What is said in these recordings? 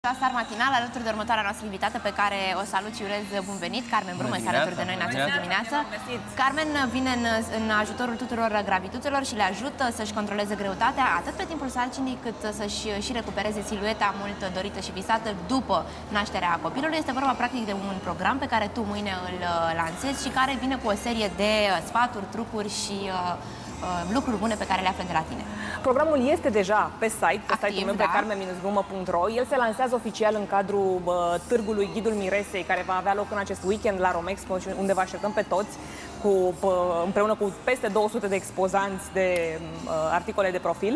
La Star Matinal, alături de următoarea noastră invitată, pe care o salut și urez bun venit. Carmen Brumă este alături de noi în această dimineață. Carmen vine în ajutorul tuturor gravituțelor și le ajută să-și controleze greutatea, atât pe timpul sarcinii, cât să-și și recupereze silueta mult dorită și visată după nașterea copilului. Este vorba practic de un program pe care tu mâine îl lansezi și care vine cu o serie de sfaturi, trucuri și lucruri bune pe care le află de la tine. Programul este deja pe site, pe site-ul meu, pe carmen-brumă.ro. El se lansează oficial în cadrul târgului Ghidul Miresei, care va avea loc în acest weekend la Romexpo, unde vă așteptăm pe toți, împreună cu peste 200 de expozanți de articole de profil.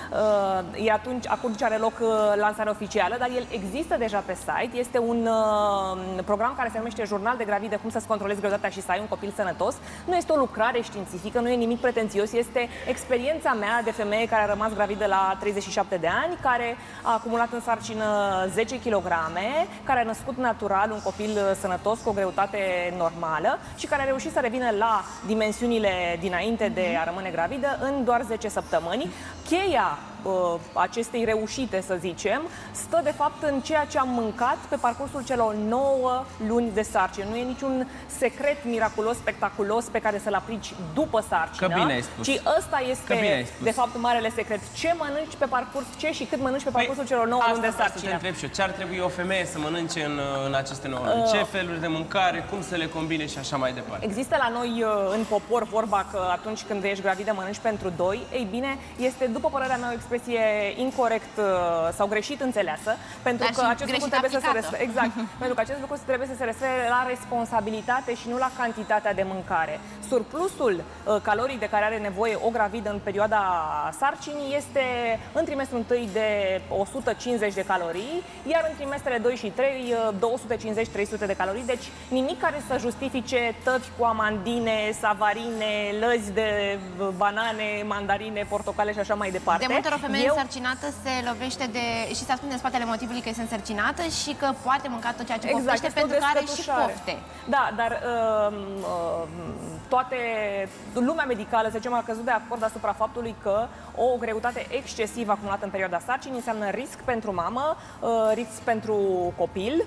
Atunci are loc lansarea oficială, dar el există deja pe site. Este un program care se numește Jurnal de Gravidă, cum să-ți controlezi greutatea și să ai un copil sănătos. Nu este o lucrare științifică, nu e nimic pretențios, este experiența mea de femeie care a rămas gravidă la 37 de ani, care a acumulat în sarcină 10 kg, care a născut natural un copil sănătos cu o greutate normală și care a reușit să revină la dimensiunile dinainte de a rămâne gravidă în doar 10 săptămâni. Cheia acestei reușite, să zicem, stă de fapt în ceea ce am mâncat pe parcursul celor 9 luni de sarcină. Nu e niciun secret miraculos, spectaculos pe care să-l aplici după sarcină, ci ăsta este de fapt marele secret. Ce mănânci pe parcurs, ce și cât mănânci pe parcursul celor 9 luni de sarcină. Să te întreb și eu, ce ar trebui o femeie să mănânce în aceste 9 luni? Ce feluri de mâncare, cum să le combine și așa mai departe? Există la noi în popor vorba că atunci când ești gravidă mănânci pentru doi. Ei bine, este, după părerea mea, o expresie incorect sau greșit înțeleasă, pentru că acest lucru trebuie să se refere, pentru că acest lucru trebuie să se refere la responsabilitate și nu la cantitatea de mâncare. Surplusul caloric de care are nevoie o gravidă în perioada sarcinii este în trimestrul 1 de 150 de calorii, iar în trimestrele 2 și 3 250-300 de calorii, deci nimic care să justifice tăvi cu amandine, savarine, lăzi de banane, mandarine, portocale și așa mai departe. De multe ori o femeie însărcinată se lovește și se ascunde în spatele motivului că este însărcinată și că poate mânca tot ceea ce poftește, pentru că are și pofte. Da, dar lumea medicală, să zicem, a căzut de acord asupra faptului că o greutate excesivă acumulată în perioada sarcinii înseamnă risc pentru mamă, risc pentru copil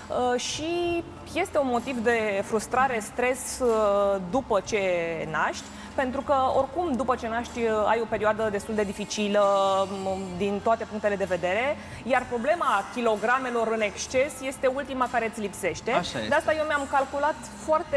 și este un motiv de frustrare, stres după ce naști. Pentru că, oricum, după ce naști, ai o perioadă destul de dificilă din toate punctele de vedere, iar problema kilogramelor în exces este ultima care îți lipsește. De asta eu mi-am calculat foarte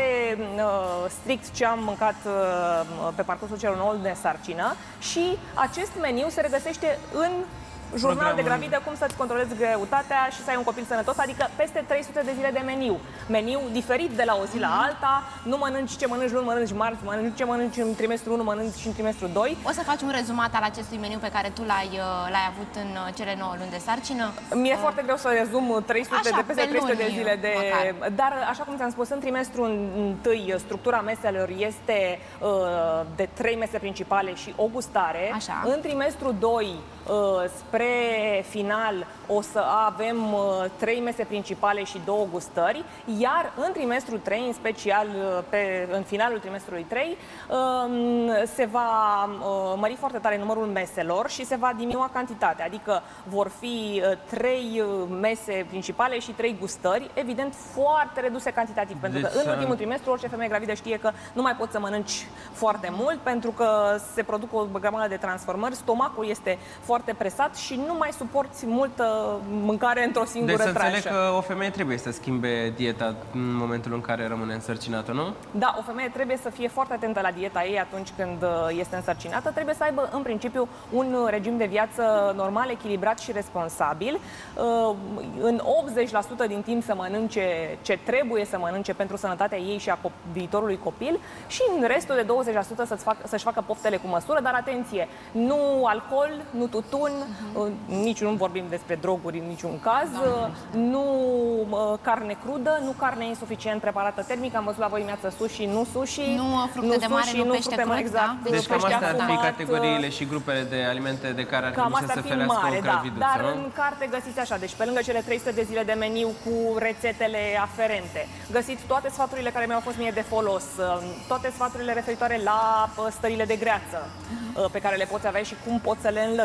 strict ce am mâncat pe parcursul celor 9 de sarcină și acest meniu se regăsește în Jurnal de Gravidă, cum să-ți controlezi greutatea și să ai un copil sănătos, adică peste 300 de zile de meniu. Meniu diferit de la o zi la alta, nu mănânci ce mănânci luni, mănânci marți, mănânci ce mănânci în trimestru 1, mănânci și în trimestru 2. O să faci un rezumat al acestui meniu pe care tu l-ai avut în cele 9 luni de sarcină? Mi-e foarte greu să rezum 300 de peste 300 de zile de... Dar, așa cum ți-am spus, în trimestrul 1, structura meselor este de 3 mese principale și o gustare. În trimestru 2, spre final, o să avem 3 mese principale și 2 gustări, iar în trimestrul 3, în special în finalul trimestrului 3, se va mări foarte tare numărul meselor și se va diminua cantitatea, adică vor fi 3 mese principale și 3 gustări, evident foarte reduse cantitativ, pentru că în ultimul trimestru orice femeie gravidă știe că nu mai poți să mănânci foarte mult, pentru că se produc o grămadă de transformări, stomacul este foarte presat și nu mai suporți multă mâncare într-o singură tranșă. Deci să înțeleg că o femeie trebuie să schimbe dieta în momentul în care rămâne însărcinată, nu? Da, o femeie trebuie să fie foarte atentă la dieta ei atunci când este însărcinată. Trebuie să aibă, în principiu, un regim de viață normal, echilibrat și responsabil. În 80% din timp să mănânce ce trebuie să mănânce pentru sănătatea ei și a viitorului copil și în restul de 20% să-și facă poftele cu măsură, dar atenție, nu alcool, nu tutun, nici nu vorbim despre droguri în niciun caz, nu carne crudă, nu carne insuficient preparată termic, am văzut la voi mi-ați sushi, nu sushi, nu fructe de mare, nu pește crud, exact. Deci cam astea ar fi categoriile și grupele de alimente de care ar trebui să se ferească o graviduță, dar în carte găsiți așa, deci pe lângă cele 300 de zile de meniu cu rețetele aferente, găsiți toate sfaturile care mi-au fost mie de folos, toate sfaturile referitoare la stările de greață pe care le poți avea și cum poți să le înlături.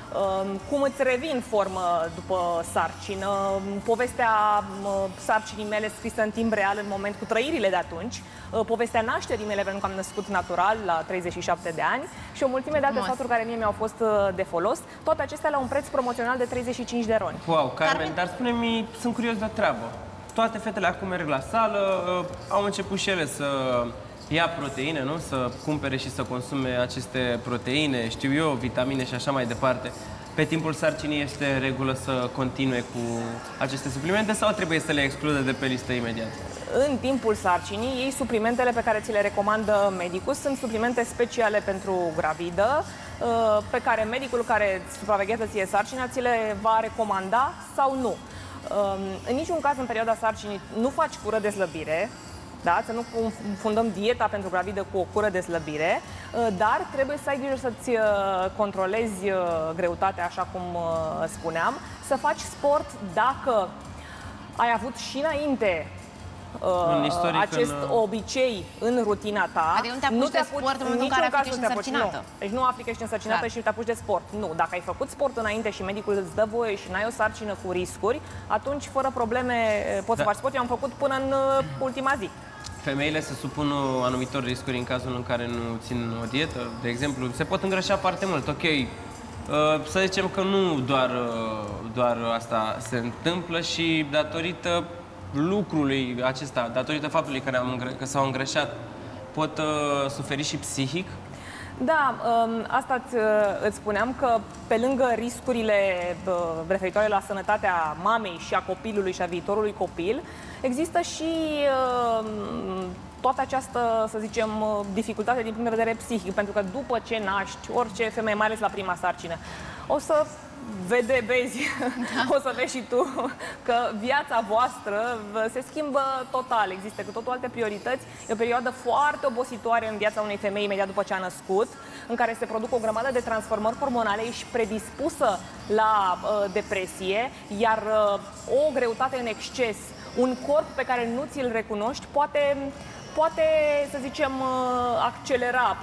cum îți revin formă după sarcină, povestea sarcinii mele scrisă în timp real în moment cu trăirile de atunci, povestea nașterii mele pentru că am născut natural la 37 de ani și o mulțime de alte sfaturi care mie mi-au fost de folos, toate acestea la un preț promoțional de 35 de RON. Wow, Carmen, dar spune-mi, sunt curios de o treabă. Toate fetele acum merg la sală, au început și ele să ia proteine, nu? Să cumpere și să consume aceste proteine, știu eu, vitamine și așa mai departe. Pe timpul sarcinii este în regulă să continue cu aceste suplimente sau trebuie să le excludă de pe listă imediat? În timpul sarcinii, ei suplimentele pe care ți le recomandă medicul sunt suplimente speciale pentru gravidă, pe care medicul care supraveghează ție sarcina ți le va recomanda sau nu. În niciun caz, în perioada sarcinii, nu faci cură de slăbire, da? Să nu confundăm dieta pentru gravidă cu o cură de slăbire, dar trebuie să ai grijă să-ți controlezi greutatea, așa cum spuneam, să faci sport dacă ai avut și înainte acest obicei în rutina ta. Adică nu te apuci de sport în momentul în care afli că ești însărcinată. Deci nu afli că ești însărcinată și te apuci de sport. Nu, dacă ai făcut sport înainte și medicul îți dă voie și n-ai o sarcină cu riscuri, atunci fără probleme poți să faci sport. Eu am făcut până în ultima zi. Femeile se supun anumitor riscuri în cazul în care nu țin o dietă. De exemplu, se pot îngrășa foarte mult. Ok, să zicem că nu doar asta se întâmplă și datorită lucrului acesta, datorită faptului că s-au îngrășat, pot suferi și psihic? Da, asta îți spuneam că pe lângă riscurile referitoare la sănătatea mamei și a copilului și a viitorului copil, există și toată această, să zicem, dificultate din punct de vedere psihic, pentru că după ce naști, orice femeie, mai ales la prima sarcină, o să vezi, o să vezi și tu că viața voastră se schimbă total, există cu totul alte priorități. E o perioadă foarte obositoare în viața unei femei imediat după ce a născut, în care se produc o grămadă de transformări hormonale, ești predispusă la depresie, iar o greutate în exces, un corp pe care nu ți-l recunoști, poate, să zicem, accelera,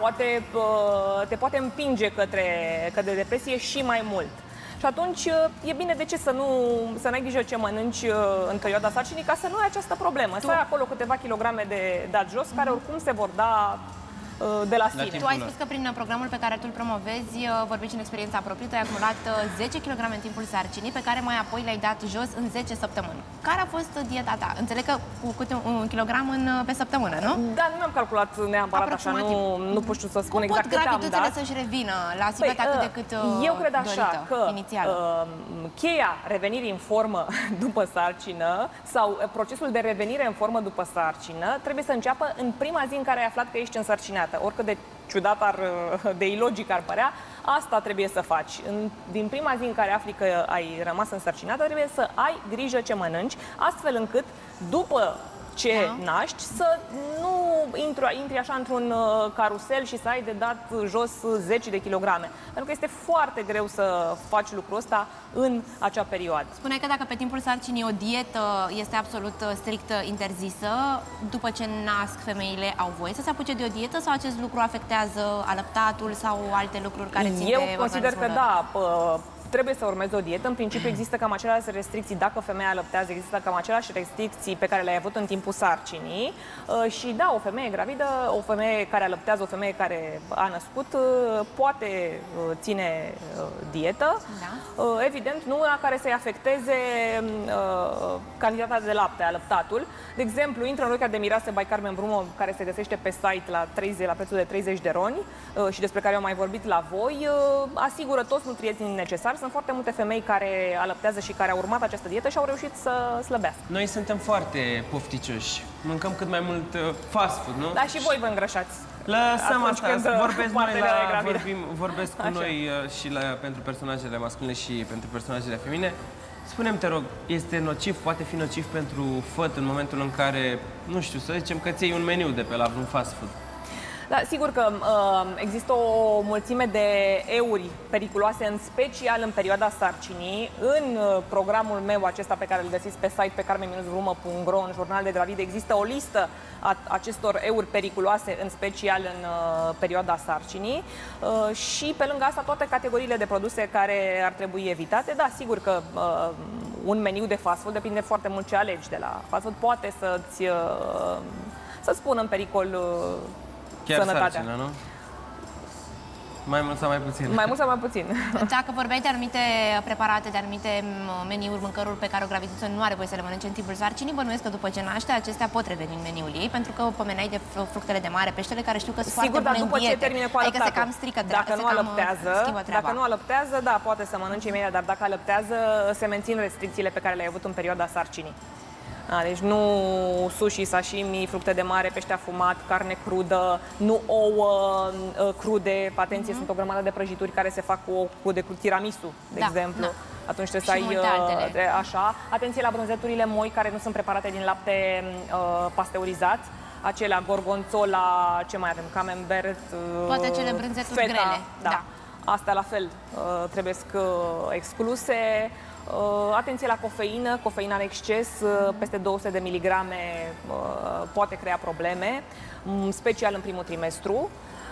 te poate împinge către depresie și mai mult. Și atunci e bine, de ce să n-ai grijă ce mănânci în perioada sarcinii, ca să nu ai această problemă. Să ai acolo câteva kilograme de dat jos, care oricum se vor da de la sine. Tu ai spus că prin programul pe care tu îl promovezi, vorbești în experiența proprie, tu ai acumulat 10 kg în timpul sarcinii, pe care mai apoi le-ai dat jos în 10 săptămâni. Care a fost dieta ta? Înțeleg că cu câte un kilogram pe săptămână, nu? Da, nu mi-am calculat neapărat așa, nu pot să spun exact cât am dat. Cum pot gravitățile să-și revină la siguranță atât de cât eu cred așa că inițial? Cheia revenirii în formă după sarcină sau procesul de revenire în formă după sarcină trebuie să înceapă în prima zi în care ai aflat că ești însărcinată. Oricât de ciudat de ilogic ar părea, asta trebuie să faci. Din prima zi în care afli că ai rămas însărcinată, trebuie să ai grijă ce mănânci, astfel încât după ce naști să nu intri așa într-un carusel și să ai de dat jos 10 de kilograme. Pentru că este foarte greu să faci lucrul ăsta în acea perioadă. Spuneai că dacă pe timpul sarcinii o dietă este absolut strict interzisă, după ce nasc femeile au voie să se apuce de o dietă sau acest lucru afectează alăptatul sau alte lucruri care țin de Eu consider că da, trebuie să urmeze o dietă. În principiu există cam aceleași restricții, dacă femeia alăptează, există cam aceleași restricții pe care le-ai avut în timpul sarcinii. Și da, o femeie gravidă, o femeie care alăptează, o femeie care a născut, poate ține dietă. Da. Evident, nu una care să-i afecteze cantitatea de lapte, alăptatul. De exemplu, intră în rochia de mireasă by Carmen Brumo, care se găsește pe site la prețul de 30 de RON și despre care eu am mai vorbit la voi. Asigură toți nutrienții necesari. Sunt foarte multe femei care alăptează și care au urmat această dietă și au reușit să slăbească. Noi suntem foarte pofticioși. Mâncăm cât mai mult fast food, nu? Da, și voi vă îngrășați. Lăsăm asta, vorbesc cu noi și pentru personajele masculine și pentru personajele feminine. Spune-mi, te rog, este nociv, poate fi nociv pentru făt în momentul în care, nu știu, să zicem că ți iei un meniu de pe la un fast food? Da, sigur că există o mulțime de euri periculoase, în special în perioada sarcinii. În programul meu acesta pe care îl găsiți pe site pe carmen-vrumă.ro, în jurnal de gravid, există o listă a acestor euri periculoase, în special în perioada sarcinii. Și pe lângă asta toate categoriile de produse care ar trebui evitate. Da, sigur că un meniu de fast food depinde foarte mult ce alegi de la fast food, poate să-ți pună în pericol chiar sănătatea. sarcina, nu? Mai mult sau mai puțin? Mai mult sau mai puțin. Dacă vorbeai de anumite preparate, de anumite meniuri, mâncăruri pe care o gravidiță nu are voie să le mănânce în timpul sarcinii, bănuiesc că după ce naște, acestea pot reveni în meniul ei, pentru că pomeneai de fructele de mare, peștele, care știu că sunt foarte bune în diete. Sigur, dar după ce termine cu alăptatul. Adică se cam strică dacă nu alăptează, da, poate să mănânce imediat, dar dacă alăptează, se mențin restricțiile pe care le-ai avut în perioada sarcinii. Deci nu sushi, sashimi, fructe de mare, pește afumat, carne crudă, nu ouă crude. Atenție, sunt o grămadă de prăjituri care se fac cu ouă crude, cu tiramisu, de exemplu. Atunci trebuie să ai așa. Atenție la brânzeturile moi care nu sunt preparate din lapte pasteurizat. Acelea, gorgonzola, ce mai avem? Camembert, toate cele brânzeturi feta, grele. Da. Astea la fel trebuie excluse. Atenție la cofeină, cofeina în exces, peste 200 de miligrame poate crea probleme, special în primul trimestru.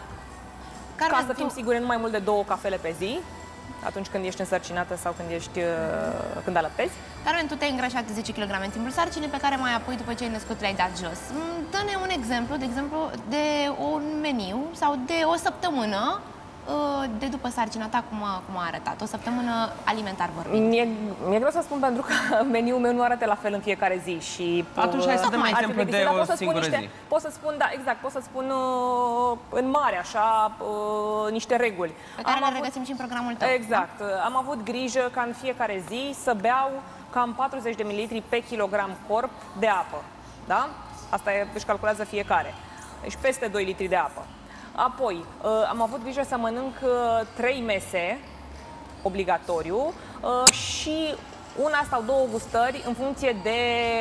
Ca să fim siguri, nu mai mult de 2 cafele pe zi, atunci când ești însărcinată sau când alăptezi. Carmen, tu te-ai îngrășat de 10 kg în timpul sarcinii, pe care mai apoi, după ce ai născut, le-ai dat jos. Dă-ne un exemplu, de un meniu sau de o săptămână de după sarcina ta, cum a arătat? O săptămână alimentar vorbind. Mi-e greu să spun, pentru că meniul meu nu arată la fel în fiecare zi. Și atunci hai să dăm exemplu de o singură zi. Pot să spun, da, exact, pot să spun în mare, așa, niște reguli. Pe care le regăsim și în programul tău. Exact. Da? Am avut grijă ca în fiecare zi să beau cam 40 de mililitri pe kilogram corp de apă. Da? Asta își calculează fiecare. Deci peste 2 litri de apă. Apoi, am avut grijă să mănânc 3 mese, obligatoriu, și una sau 2 gustări în funcție de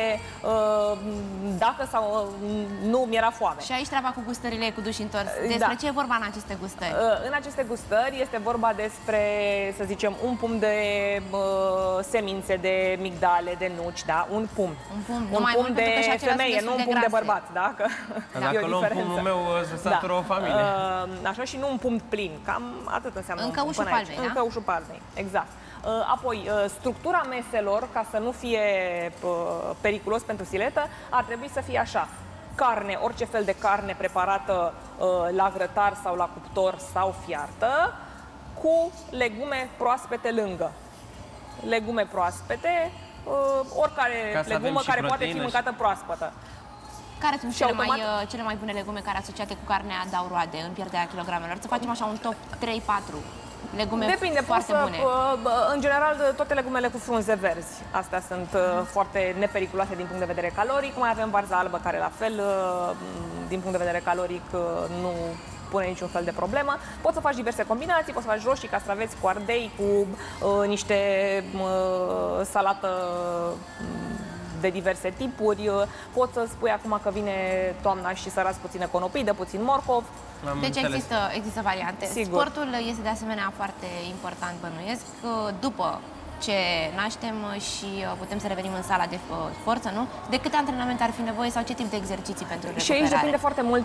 dacă sau nu mi-era foame. Și aici treaba cu gustările, cu duș întors. Despre ce e vorba în aceste gustări? În aceste gustări este vorba despre, să zicem, un pumn de semințe, de migdale, de nuci, da? Un pumn. Un pumn de femeie, nu un pumn de bărbat, da? Că dacă luăm pumnul meu, se satură o familie. Așa, și nu un pumn plin. Cam atât înseamnă. În căușul palmei, da? În căușul palmei, exact. Apoi, structura meselor, ca să nu fie periculos pentru siluetă, ar trebui să fie așa. Carne, orice fel de carne preparată la grătar sau la cuptor sau fiartă, cu legume proaspete lângă. Legume proaspete, oricare legumă care poate fi mâncată proaspătă. Care sunt cele mai bune legume care asociate cu carnea dau roade în pierderea kilogramelor? Să facem așa un top 3-4 legume. Depinde, foarte bune. În general, toate legumele cu frunze verzi. Astea sunt foarte nepericuloase din punct de vedere caloric. Mai avem varza albă, care la fel, din punct de vedere caloric, nu pune niciun fel de problemă. Poți să faci diverse combinații, poți să faci roșii, castraveți cu ardei, cu niște salată de diverse tipuri. Poți să spui acum că vine toamna și să razi puțină conopidă, puțin morcov. Deci există variante. Sigur. Sportul este de asemenea foarte important, bănuiesc. După ce naștem și putem să revenim în sala de forță, nu? De câte antrenamente ar fi nevoie sau ce tip de exerciții pentru recuperare? Și aici depinde foarte mult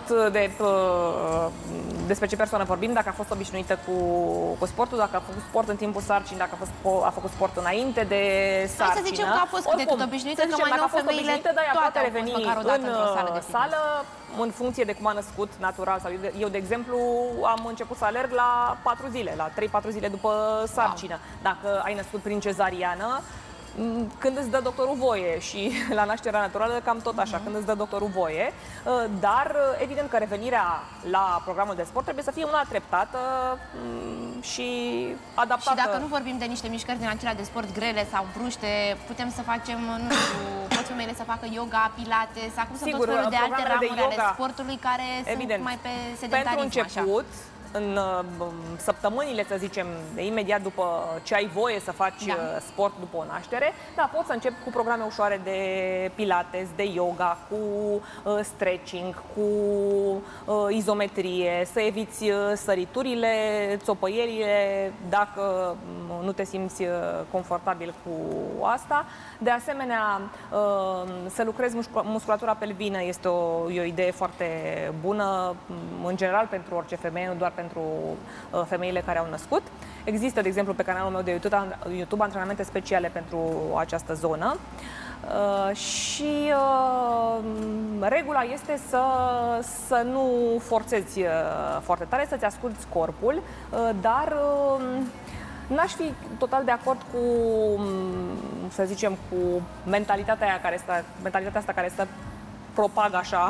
despre ce persoană vorbim, dacă a fost obișnuită cu sportul, dacă a făcut sport în timpul sarcinii, dacă a făcut sport înainte de sarcină. Hai să zicem că a fost cât de cât obișnuită, că mai nou femeile toate au fost măcar o dată într-o sală de fitness. În funcție de cum a născut natural. Sau eu, de exemplu, am început să alerg la 4 zile, la 3-4 zile după sarcină. Dacă ai născut prin cezariană, când îți dă doctorul voie, și la nașterea naturală cam tot așa, când îți dă doctorul voie, dar evident că revenirea la programul de sport trebuie să fie una treptată și adaptată. Și dacă nu vorbim de niște mișcări din acelea de sport grele sau bruște, putem să facem, nu știu, pot femeile să facă yoga, pilates, acum sunt tot felul de alte ramuri ale sportului care sunt mai pe sedentarism. Pentru început, în săptămânile, să zicem, de imediat după ce ai voie să faci sport după o naștere, da, poți să începi cu programe ușoare de pilates, de yoga, cu stretching, cu izometrie, să eviți săriturile, țopăierile, dacă nu te simți confortabil cu asta. De asemenea, să lucrezi musculatura pelvină este o idee foarte bună, în general pentru orice femeie, nu doar pentru femeile care au născut. Există, de exemplu, pe canalul meu de YouTube antrenamente speciale pentru această zonă. Și regula este să nu forțezi foarte tare, să-ți asculți corpul, dar n-aș fi total de acord cu, să zicem, cu mentalitatea asta care stă propagă așa,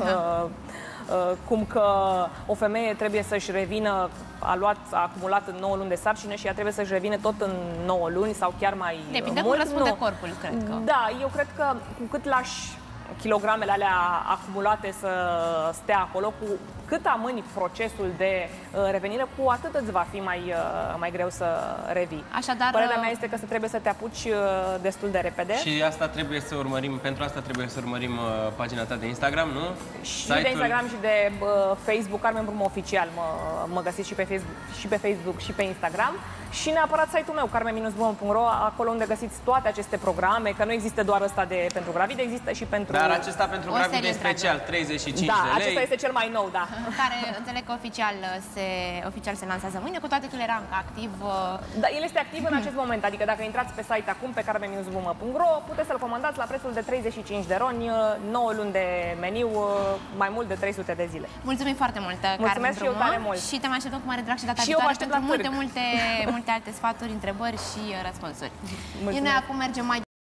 cum că o femeie trebuie să-și revină, a acumulat în 9 luni de sarcină și ea trebuie să-și revină tot în 9 luni sau chiar mai mult. Depinde cum răspunde corpul, cred că. Da, eu cred că cu cât lași kilogramele alea acumulate să stea acolo, cu cât amâni procesul de revenire, cu atât îți va fi mai greu să revii. Așadar, părerea mea este că trebuie să te apuci destul de repede. Și asta trebuie să urmărim, pentru asta trebuie să urmărim pagina ta de Instagram, nu? Și de Instagram și de Facebook, Carmen Brumă Oficial, mă găsiți și pe Facebook și pe Instagram. Și neapărat site-ul meu, carmen-brumă.ro, acolo unde găsiți toate aceste programe, că nu există doar ăsta pentru gravide, există și pentru... Dar acesta pentru gravide e special, 35 de lei. Da, acesta este cel mai nou, da. Care înțeleg că oficial se lansează mâine, cu toate că el era încă activ. Da, el este activ în acest moment, adică dacă intrați pe site acum pe carmen-brumă.ro, puteți să-l comandați la prețul de 35 de roni, 9 luni de meniu, mai mult de 300 de zile. Mulțumim foarte mult, Mulțumesc și eu tare mult. Și te mai așteptăm cu mare drag și data și viitoare pentru multe alte sfaturi, întrebări și răspunsuri. Noi acum mergem mai